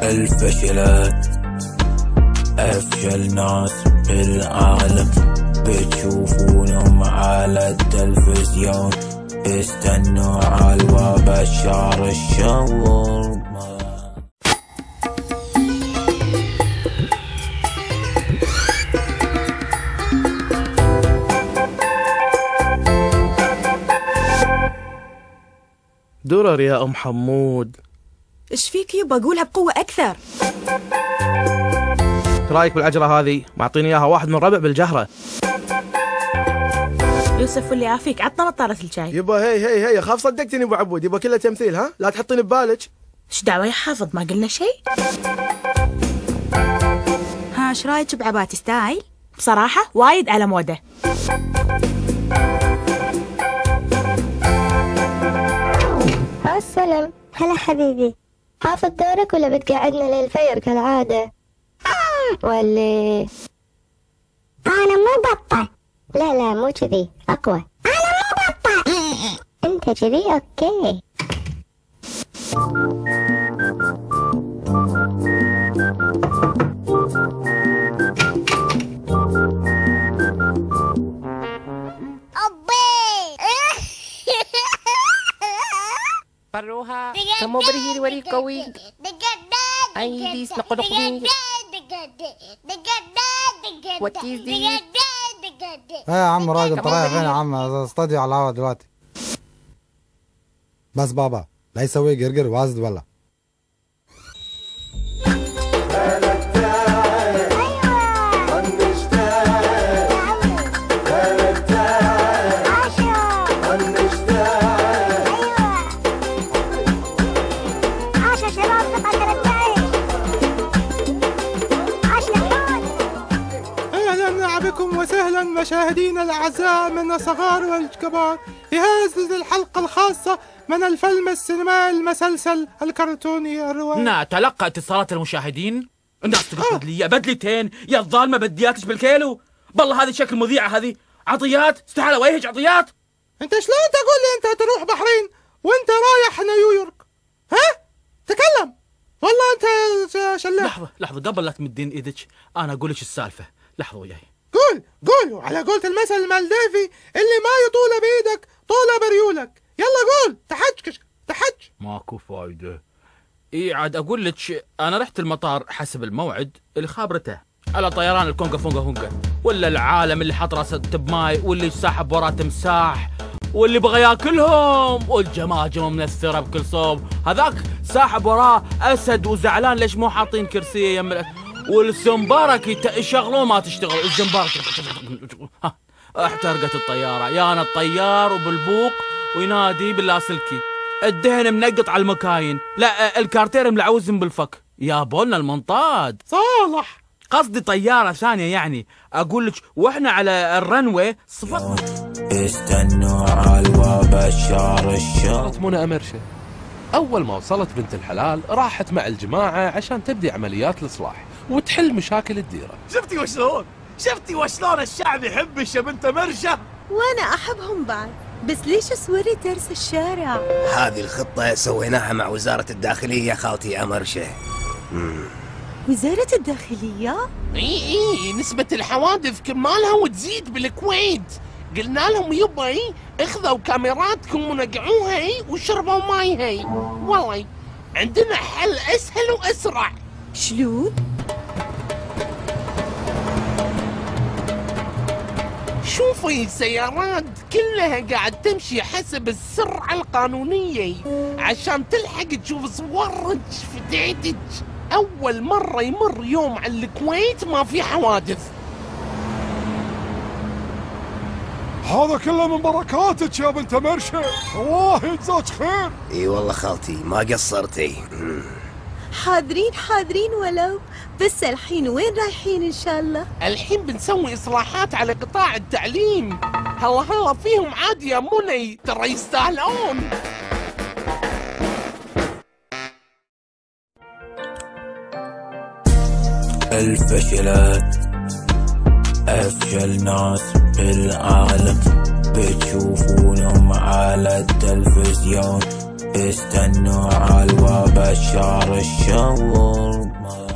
الفشلات أفشل ناس بالعالم، بتشوفونهم على التلفزيون، استنوا على بشار الشاورما. درر يا أم حمود. إيش فيك يبا؟ قولها بقوة أكثر. رايك بالعجلة هذه؟ معطيني إياها واحد من ربع بالجهرة. يوسف واللي يعافيك عطنا نطارة الشاي. يبا هي خاف صدقتني ابو عبود، يبا كلها تمثيل، ها لا تحطيني ببالك. ايش دعوة يا حافظ، ما قلنا شيء. ها ايش رايك بعباتي ستايل؟ بصراحة وايد على موده. السلام، هلا حبيبي، حافظ دورك ولا بتقعدنا للفجر كالعادة؟ ولا أنا مو بطة. لا مو كذي، أقوى. أنا مو بطة. أنت كذي أوكي. Paruha, kamu berdiri wari kawi. Aidis nakodokmi. What is this? ايه يا عم راجل طريقة فين يا عم؟ استوديو على الهوا دلوقتي. بس بابا لا يسوي قرقر وازد ولا. وسهلا مشاهدينا الأعزاء من الصغار والكبار في هذه الحلقة الخاصة من الفيلم السينمائي المسلسل الكرتوني الروائي. تلقى اتصالات المشاهدين. الناس تقول بدلية بدلتين يا الظالمة، بدياتش بالكيلو. بالله هذه شكل مذيعة، هذه عطيات استحالة ويهج عطيات. انت شلون تقول لي انت تروح بحرين وانت رايح نيويورك؟ ها تكلم والله انت شلاح. لحظة قبل لا تمدين ايدك انا اقول لك السالفة. لحظة وياي. قول على قولة المثل المالديفي اللي ما يطول بيدك طول بريولك. يلا قول تحج. ماكو فايدة. اي عاد اقول لك انا رحت المطار حسب الموعد اللي خابرته على طيران الكونغا فونغا ولا العالم اللي حط راسه بماي واللي ساحب وراه تمساح واللي بغى ياكلهم والجماجم منثرة بكل صوب، هذاك ساحب وراه اسد وزعلان ليش مو حاطين كرسيه يم والزنبارك يشغلون ما تشتغل الزنبارك. احترقت الطيارة، يانا الطيار وبالبوق وينادي باللاسلكي الدهن منقط على المكاين، لا الكارتير ملعوزن بالفك. يا بولنا المنطاد صالح، قصدي طيارة ثانية يعني. اقول لك واحنا على الرنوي صفت استنوا على بشار الشاورما. منى أمرشة اول ما وصلت بنت الحلال راحت مع الجماعة عشان تبدي عمليات الاصلاح وتحل مشاكل الديرة. شفتي وشلون الشعب يحبش يا بنت مرشة؟ وانا احبهم بعد، بس ليش سوري ترس الشارع؟ هذه الخطة سويناها مع وزارة الداخلية يا خالتي يا مرشة. وزارة الداخلية؟ اي نسبة الحوادث كرمالها وتزيد بالكويت. قلنا لهم يبا اخذوا كاميراتكم ونقعوها وشربوا ماي. والله عندنا حل اسهل واسرع. شلون؟ شوفي السيارات كلها قاعد تمشي حسب السرعة القانونية عشان تلحق تشوف صورك فتيتك. أول مرة يمر يوم على الكويت ما في حوادث. هذا كله من بركاتك يا بنت مرشة، الله يجزاك خير. اي والله خالتي ما قصرتي. حاضرين ولو، بس الحين وين رايحين ان شاء الله؟ الحين بنسوي اصلاحات على قطاع التعليم. هلا فيهم عادي يا مني، ترى يستاهلون. الفشلات أفشل ناس بالعالم، بتشوفونهم على التلفزيون، استنوا عالباب الشهر الشاورما.